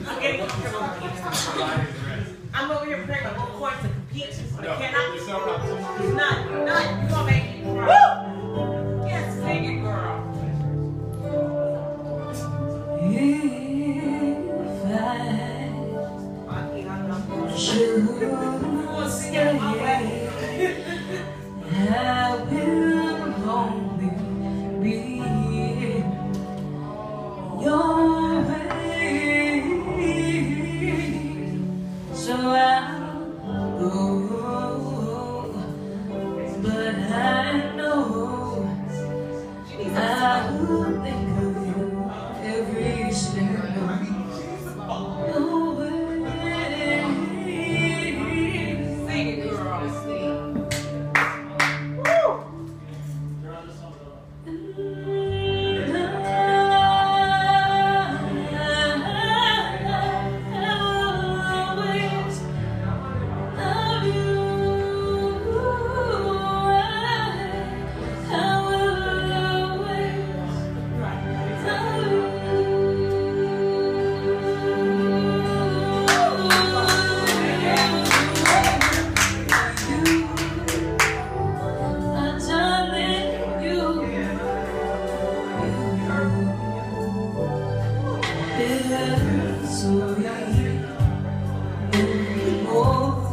getting comfortable competing. I'm over here preparing my little coins to compete, but I cannot. There's no problem. None. You gonna make me cry. Woo! Yes, sing it, girl. I will only be your way, so I'll go, but I know I will think of you every step of the way. Sing it, girl. So more